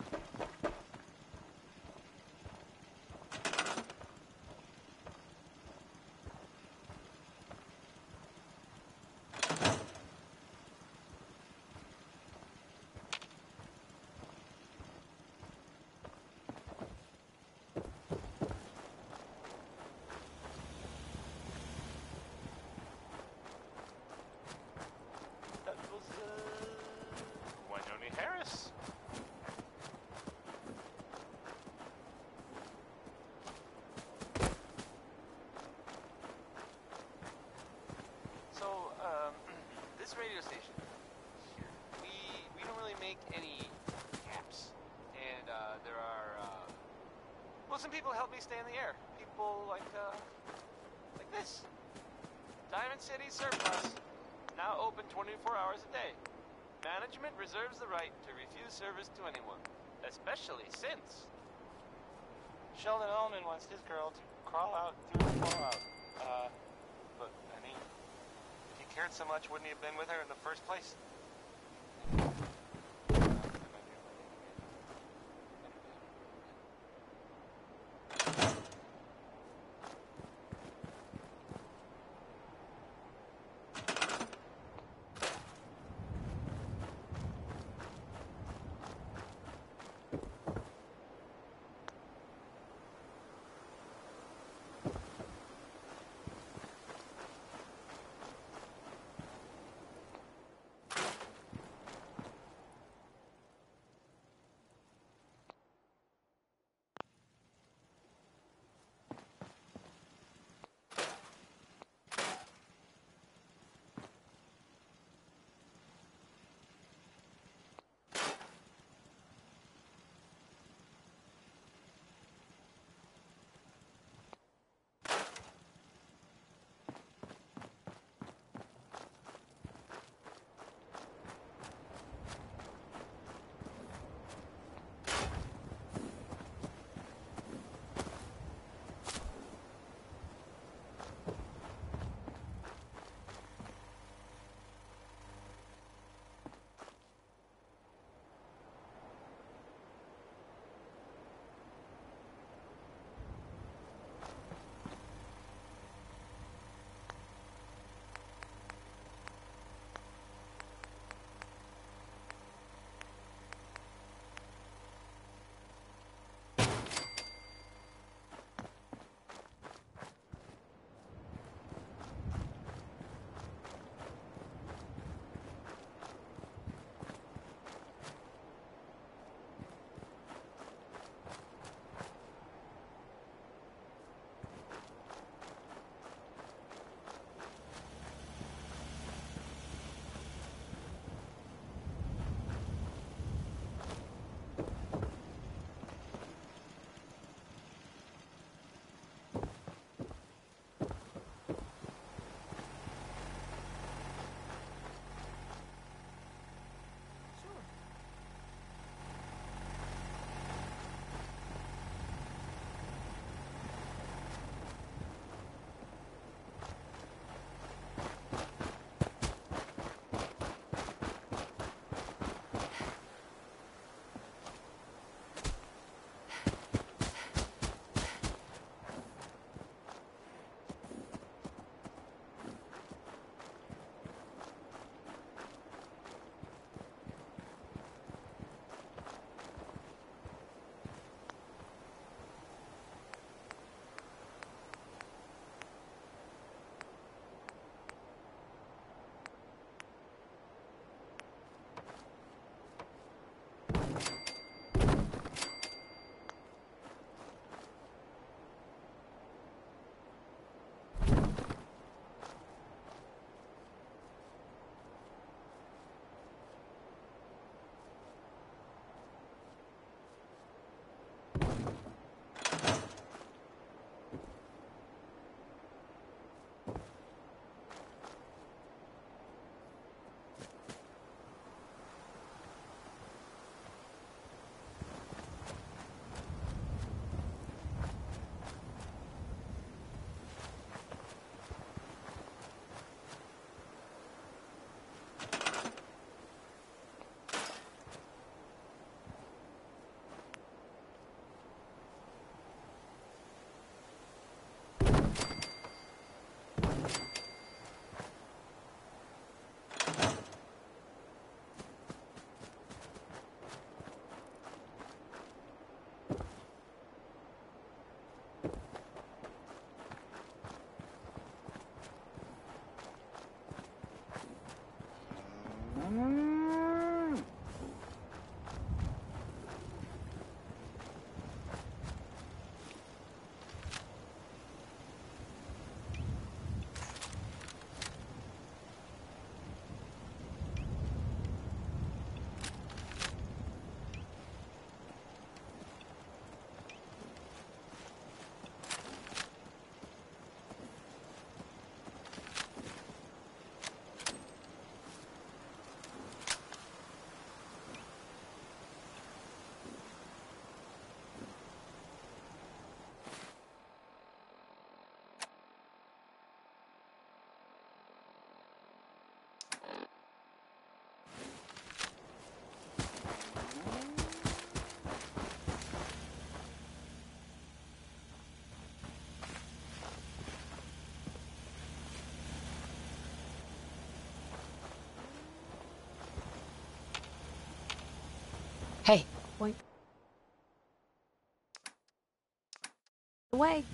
This radio station here, we don't really make any caps, and there are well, some people help me stay in the air. People like this. Diamond City Surplus, now open 24 hours a day. Management reserves the right to refuse service to anyone, especially since Sheldon Ullman wants his girl to crawl out through the fallout. But I mean, if he cared so much, wouldn't he have been with her in the first place? Hey, point away.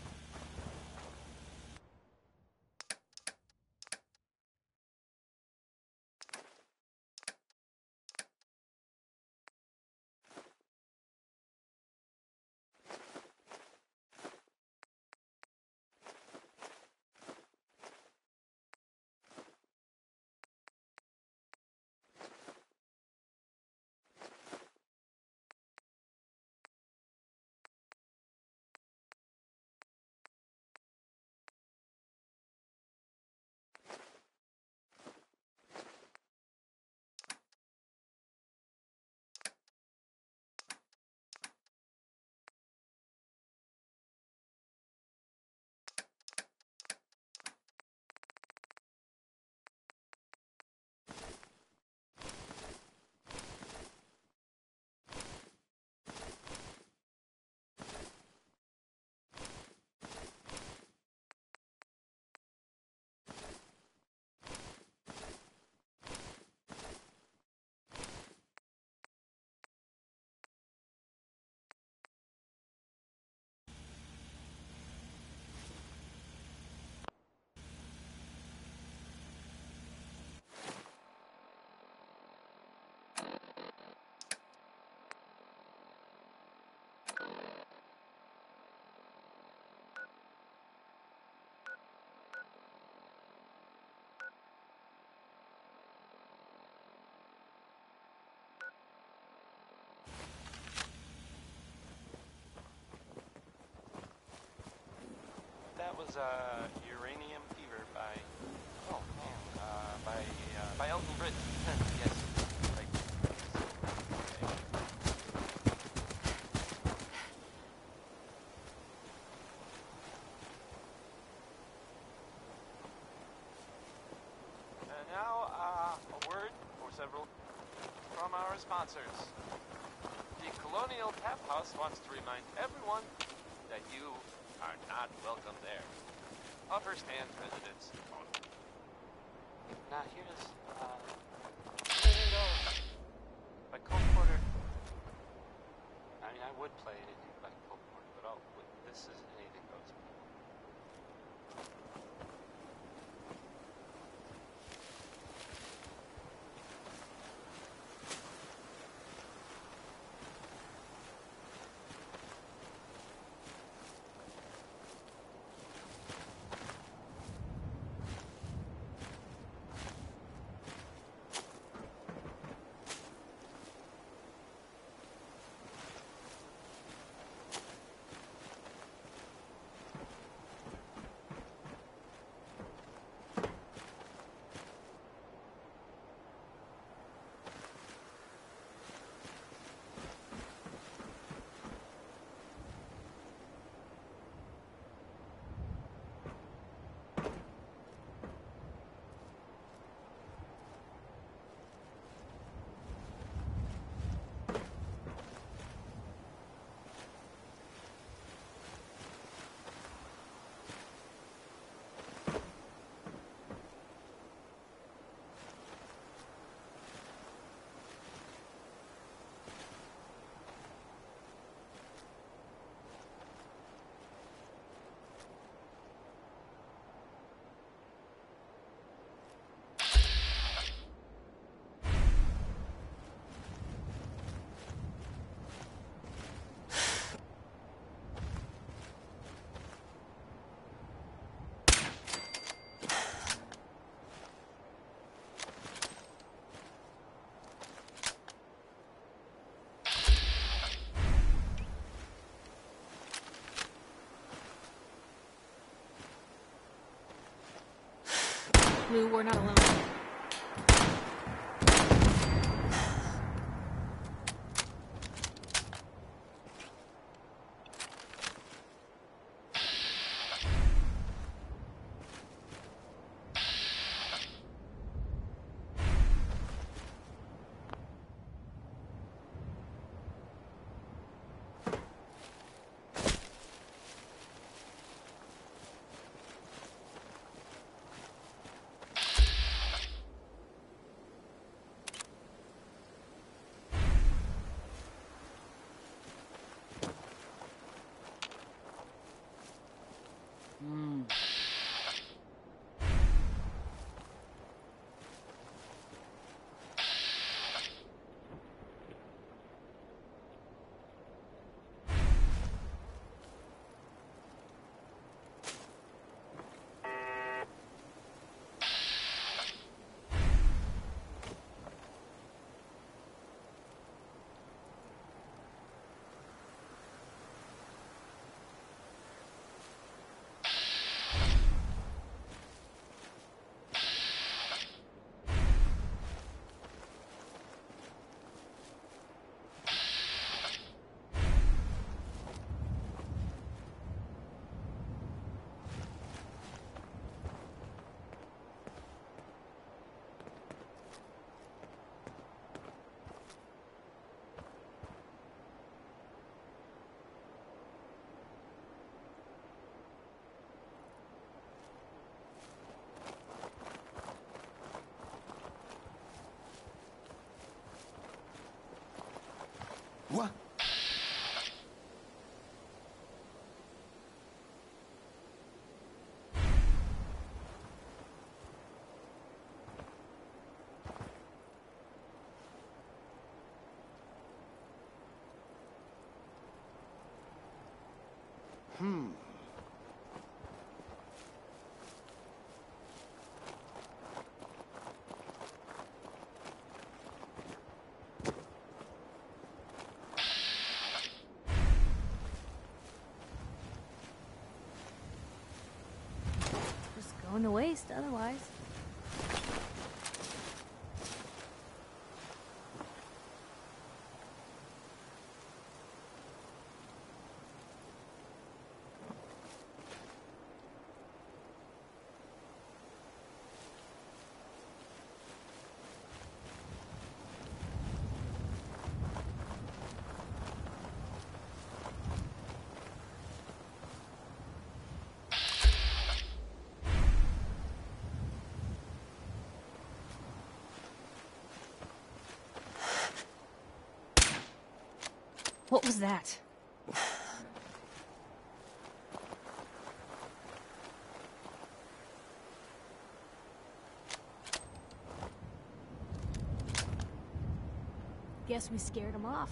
That was Uranium Fever by by Elton Britt. Yes. Right. Okay. Now a word for several from our sponsors. The Colonial Tap House wants to remind everyone that you are not welcome there. Upper-stand residents only. Now here's, there you go. By Cole Porter. I mean, I would play anything by Cole Porter, but this is anything goes. Lou, we're not alone. What? Going to waste otherwise. What was that? Guess we scared him off.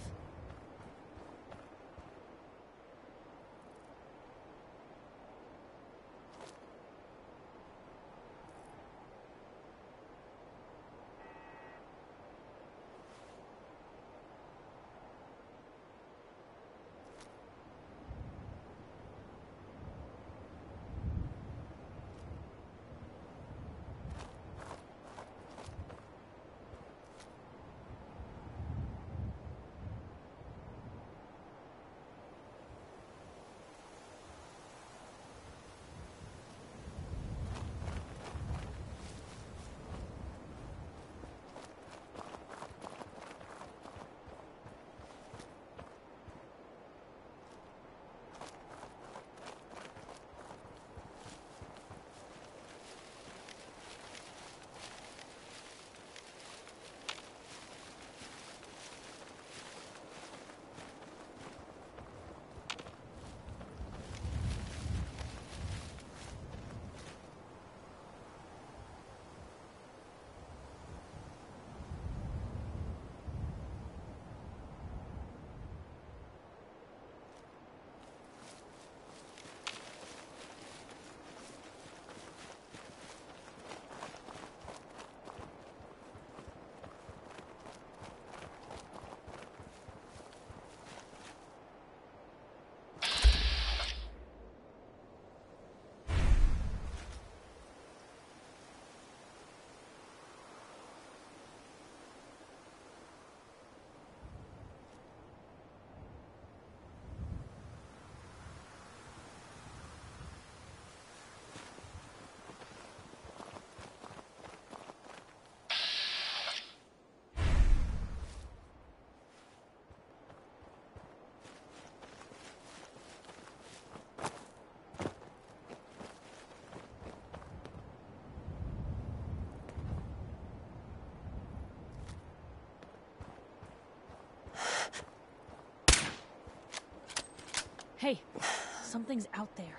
Hey, something's out there.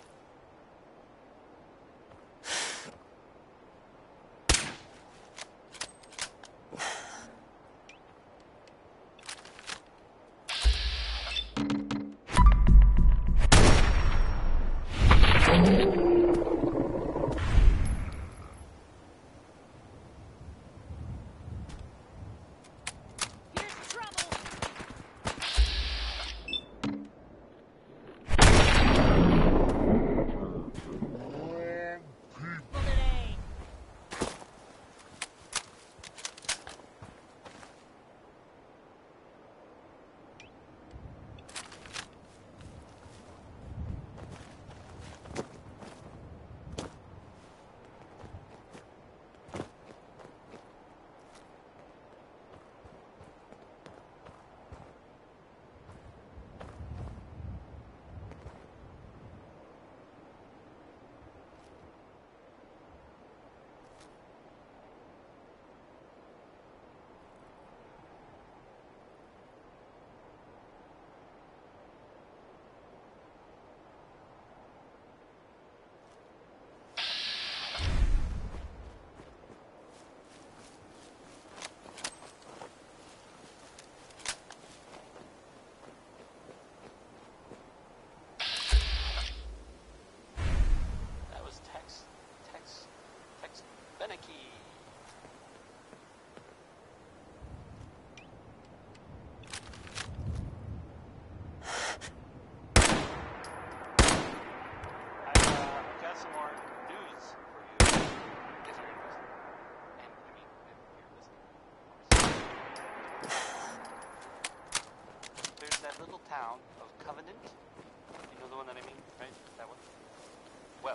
Town of Covenant. You know the one that I mean, right? That one? Well,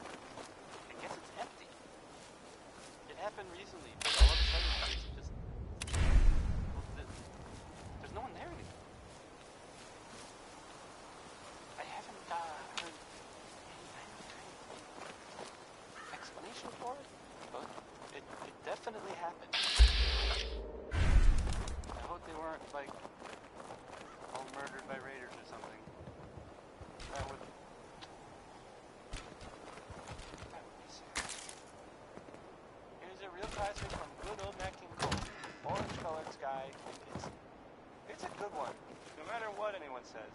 I guess it's empty. It happened recently, but all of a sudden there's no one there anymore. I haven't heard any explanation for it, but it definitely happened. I hope they weren't like all murdered by raiders or something. That would be sad. Here's a real classic from good old Nat King Cole. Orange colored sky. It's a good one, no matter what anyone says.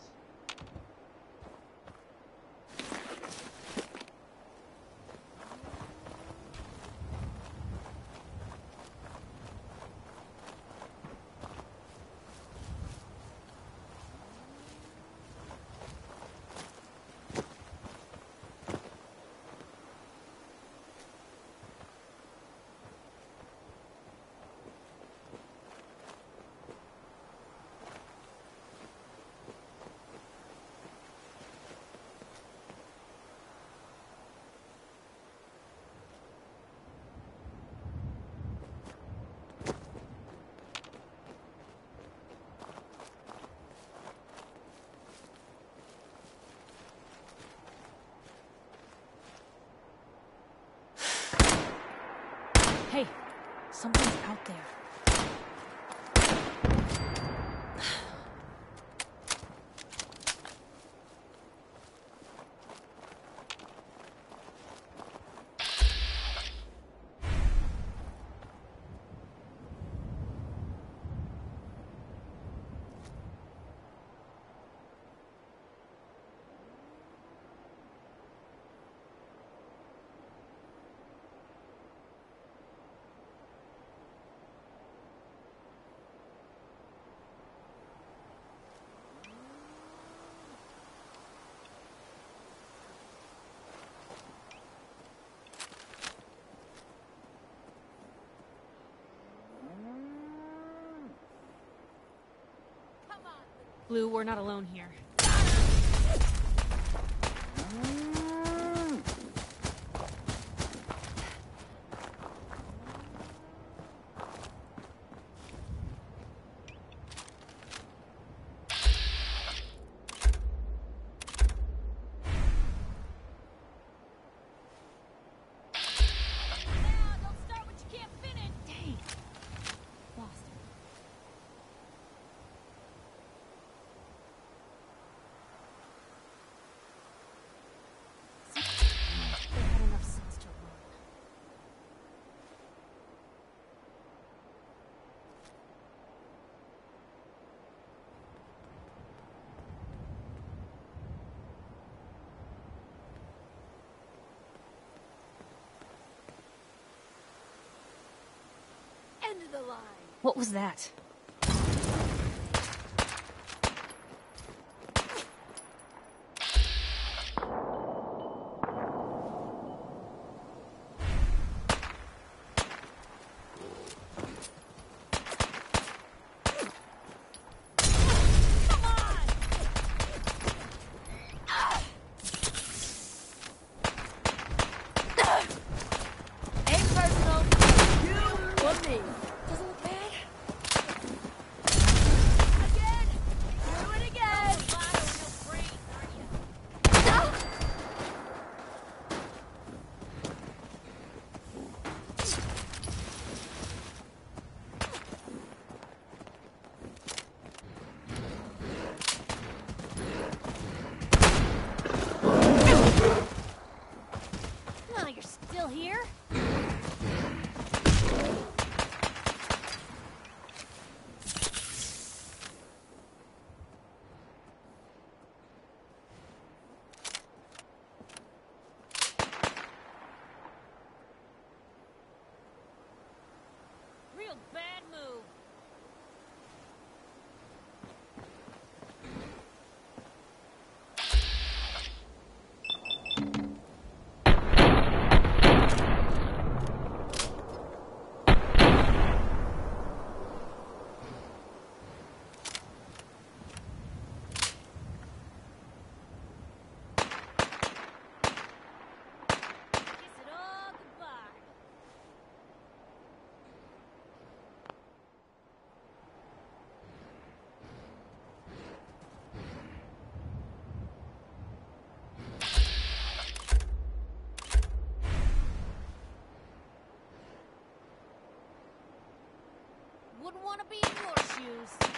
Hey, something's out there. Blue, we're not alone here. the line. What was that? Here? Real bad move. Wouldn't want to be in your shoes.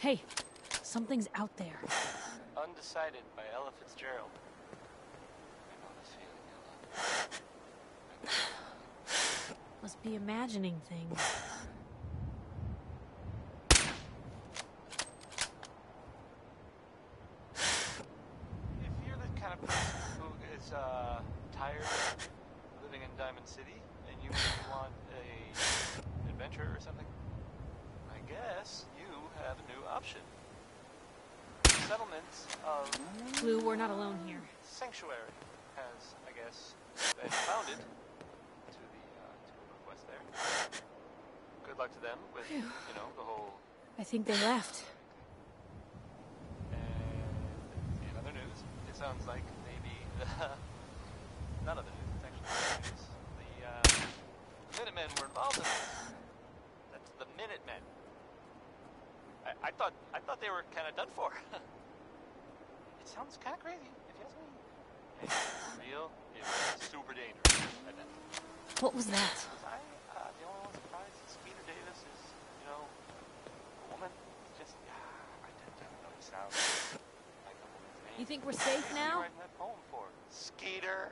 Hey, something's out there. Undecided by Ella Fitzgerald. I know this feeling, Ella. Must be imagining things. If you're the kind of person who is tired of living in Diamond City and you want a adventure or something, I guess you have a new option. Settlements of Blue, we're not alone here. Sanctuary has, I guess, been founded to the northwest there. Good luck to them with, you know, the whole. I think they left. And in other news, it sounds like maybe none of the news. It's actually news. The Minutemen were involved in this. That's the Minutemen. I thought they were kind of done for. It sounds kind of crazy, if you ask me. Hey, it's real. It's super dangerous. I bet. What was that? The only one surprised is Skeeter Davis is, you know, a woman. Just, I didn't know he sounds like a woman's name. You think we're safe What are now? you writing that poem for? Skeeter.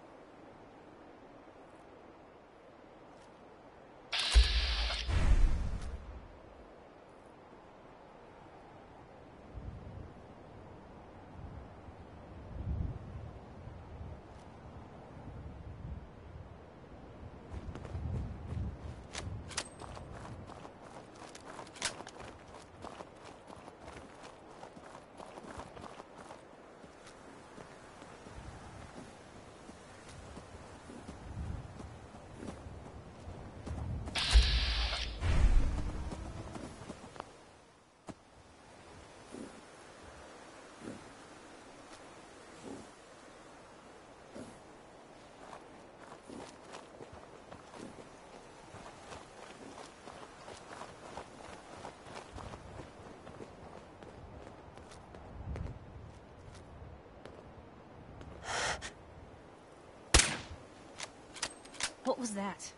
What was that?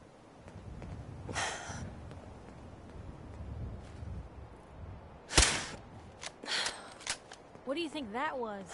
What do you think that was?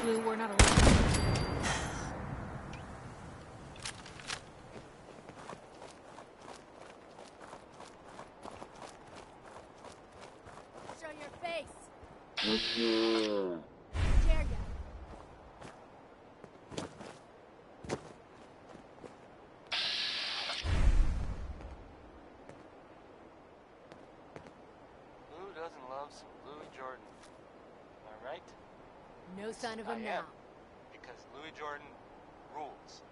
Blue, we're not alone. Show your face. Dare ya? Who doesn't love some Louis Jordan? Am I right? No sign of him I now. am, because Louis Jordan rules.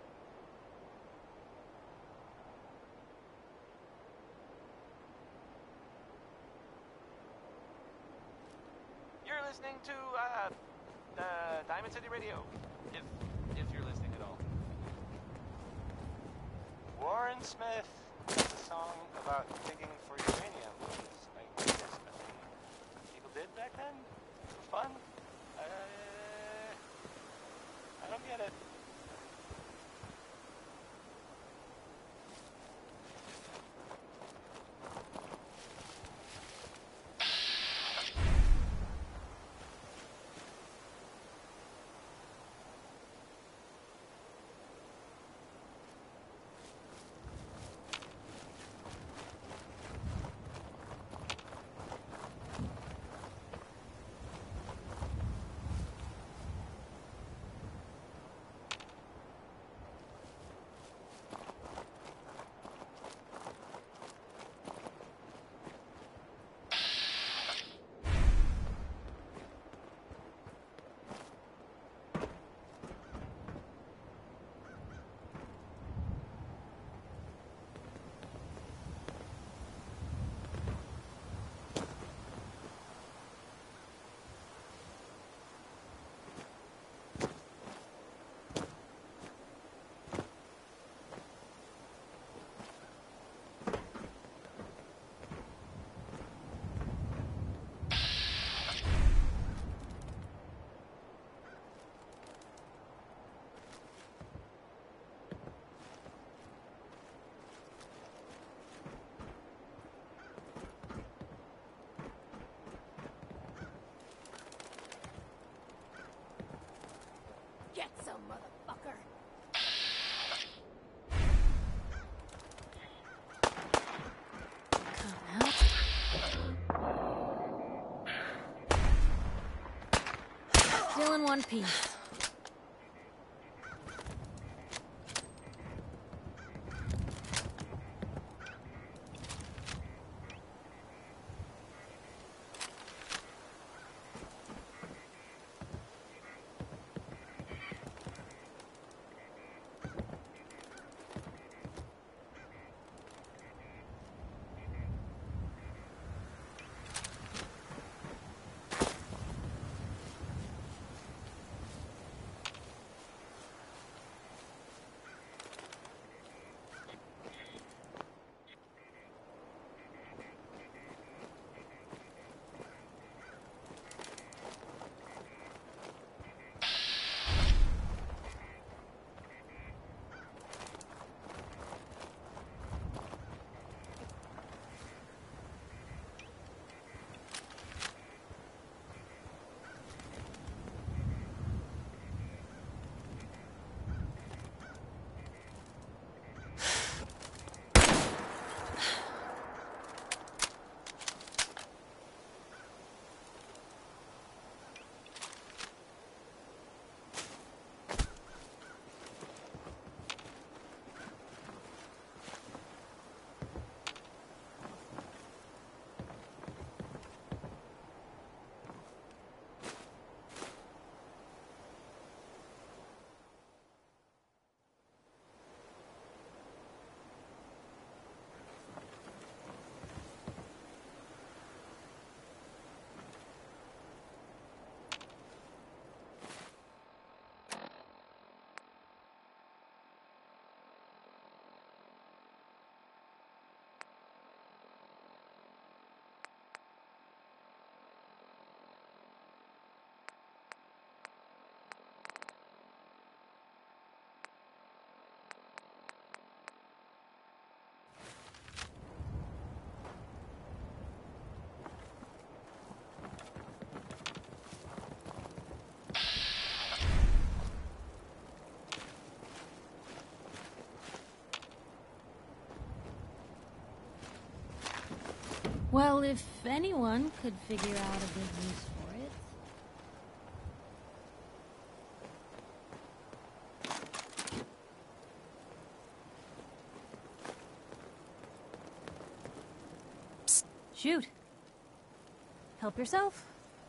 You're listening to Diamond City Radio, if you're listening at all. Warren Smith has a song about digging for uranium, which is, I guess, a thing people did back then for fun. I don't get it. Get some, motherfucker. Come out. Still in one piece. Well, if anyone could figure out a good use for it. Psst. Shoot. Help yourself.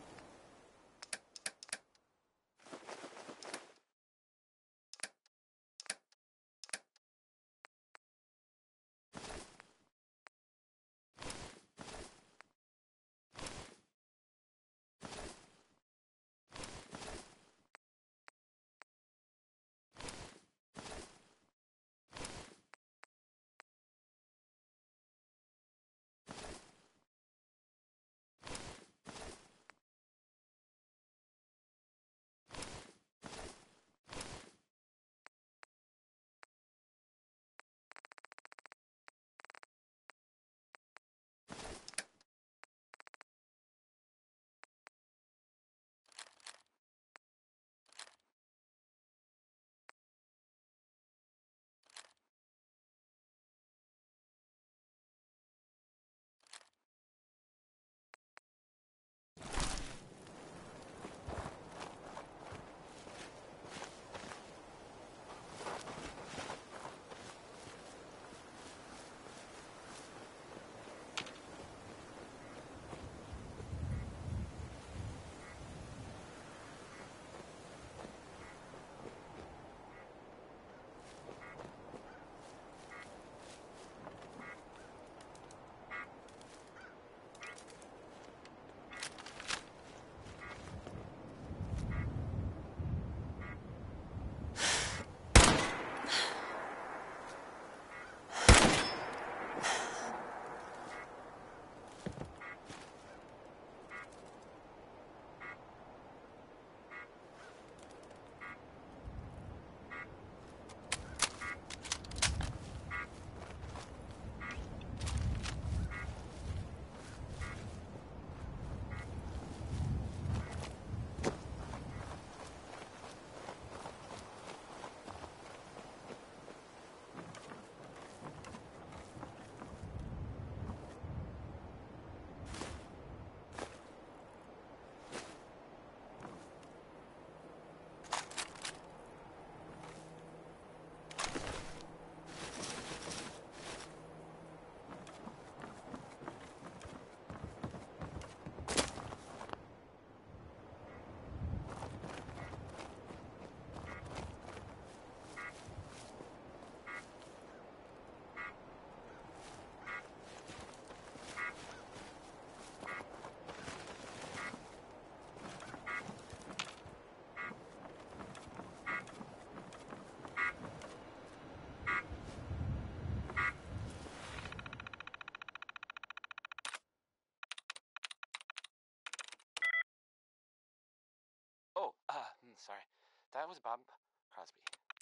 Oh, sorry. That was Bob Crosby.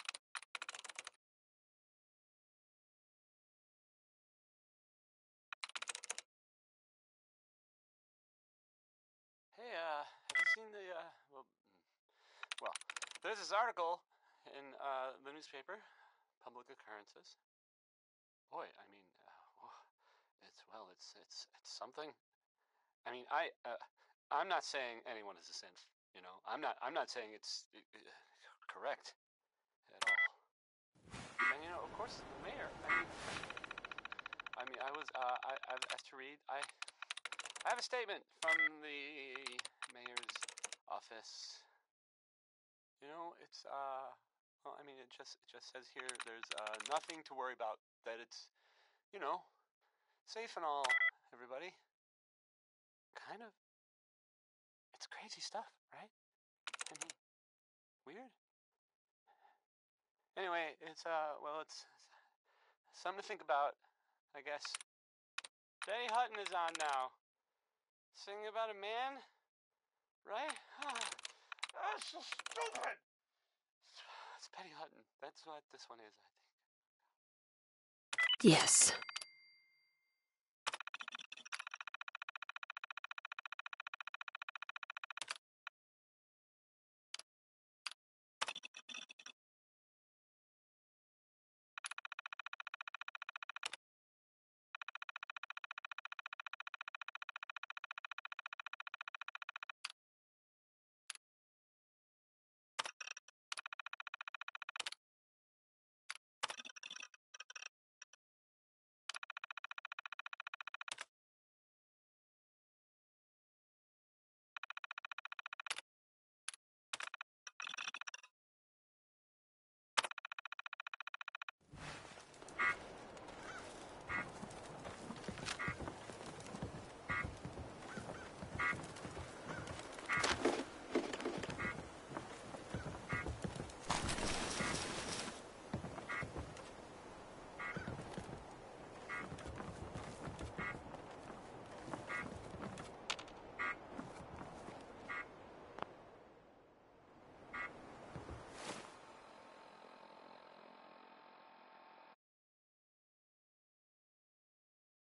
Hey, have you seen the, well, there's this article in, the newspaper, Public Occurrences. Boy, I mean, it's something. I mean, I'm not saying anyone is a synth, you know? I'm not saying it's correct at all. And, you know, of course, the mayor, I've asked to read, I have a statement from the mayor's office. You know, it's, well, I mean, it just says here there's, nothing to worry about, that it's, you know, safe and all, everybody. Kind of, it's crazy stuff, right? I mean, weird. Anyway, it's, well, it's something to think about, I guess. Jenny Hutton is on now. Singing about a man, right? That's so stupid! It's Betty Hutton. That's what this one is, I think. Yes,